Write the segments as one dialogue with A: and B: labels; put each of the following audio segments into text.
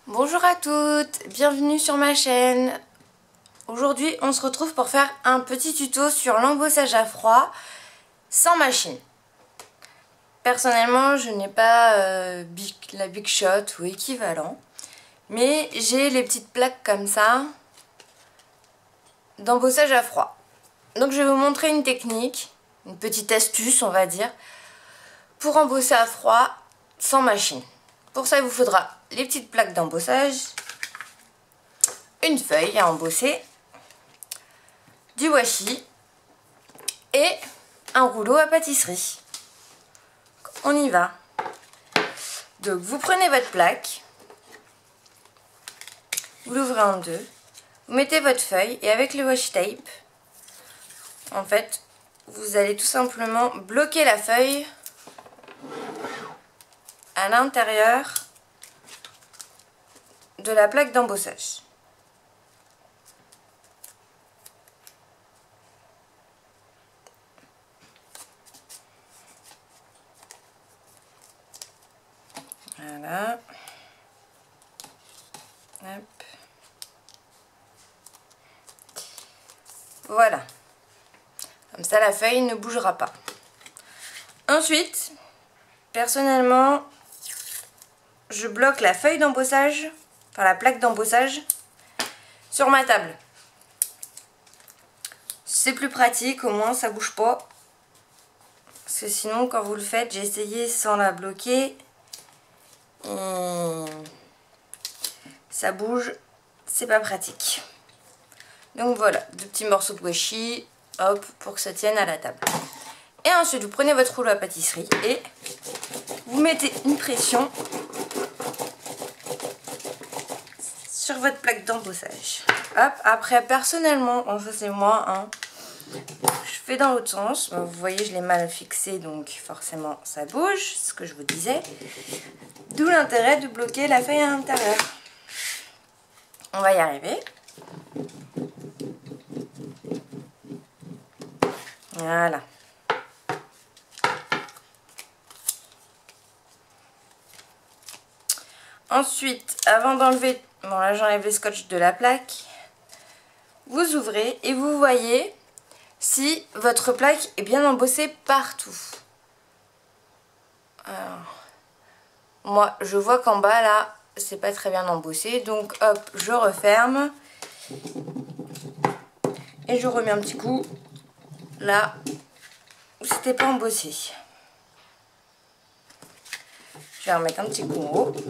A: Bonjour à toutes, bienvenue sur ma chaîne. Aujourd'hui on se retrouve pour faire un petit tuto sur l'embossage à froid sans machine. Personnellement je n'ai pas la Big Shot ou équivalent, mais j'ai les petites plaques comme ça d'embossage à froid. Donc je vais vous montrer une technique, une petite astuce on va dire, pour embosser à froid sans machine. Pour ça il vous faudra les petites plaques d'embossage, une feuille à embosser, du washi et un rouleau à pâtisserie. On y va. Donc vous prenez votre plaque, vous l'ouvrez en deux, vous mettez votre feuille et avec le washi tape, en fait, vous allez tout simplement bloquer la feuille à l'intérieur de la plaque d'embossage. Voilà. Hop. Voilà. Comme ça la feuille ne bougera pas. Ensuite, personnellement, je bloque la feuille d'embossage, enfin la plaque d'embossage, sur ma table. C'est plus pratique, au moins ça bouge pas. Parce que sinon quand vous le faites, j'ai essayé sans la bloquer. Et ça bouge, c'est pas pratique. Donc voilà, deux petits morceaux de washi, hop, pour que ça tienne à la table. Et ensuite vous prenez votre rouleau à pâtisserie et vous mettez une pression sur votre plaque d'embossage. Hop, après personnellement, ça c'est moi, hein, je fais dans l'autre sens. Vous voyez, je l'ai mal fixé, donc forcément ça bouge, c'est ce que je vous disais. D'où l'intérêt de bloquer la feuille à l'intérieur. On va y arriver. Voilà. Ensuite, avant d'enlever, bon là j'enlève le scotch de la plaque, vous ouvrez et vous voyez si votre plaque est bien embossée partout. Alors, moi je vois qu'en bas là c'est pas très bien embossé, donc hop, je referme et je remets un petit coup là où c'était pas embossé. Je vais remettre un petit coup en haut.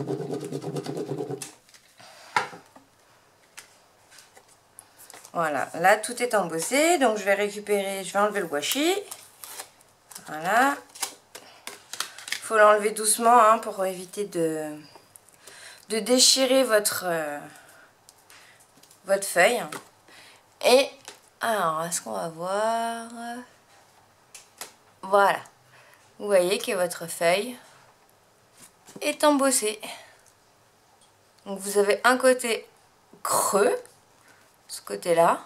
A: Voilà, là tout est embossé, donc je vais récupérer, je vais enlever le washi. Voilà. Il faut l'enlever doucement hein, pour éviter de déchirer votre feuille. Et alors, est-ce qu'on va voir? Voilà. Vous voyez que votre feuille est embossée. Donc vous avez un côté creux, ce côté-là.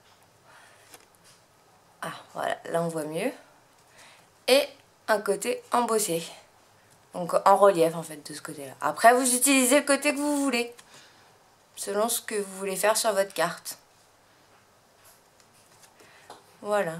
A: Ah, voilà, là on voit mieux. Et un côté embossé. Donc en relief en fait de ce côté-là. Après vous utilisez le côté que vous voulez. Selon ce que vous voulez faire sur votre carte. Voilà.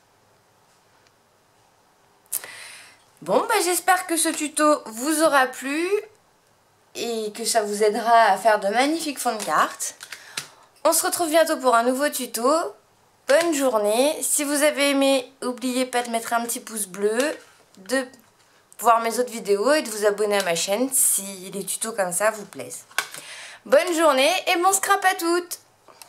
A: Bon, bah, j'espère que ce tuto vous aura plu. Et que ça vous aidera à faire de magnifiques fonds de cartes. On se retrouve bientôt pour un nouveau tuto. Bonne journée. Si vous avez aimé, n'oubliez pas de mettre un petit pouce bleu, de voir mes autres vidéos et de vous abonner à ma chaîne si les tutos comme ça vous plaisent. Bonne journée et bon scrap à toutes!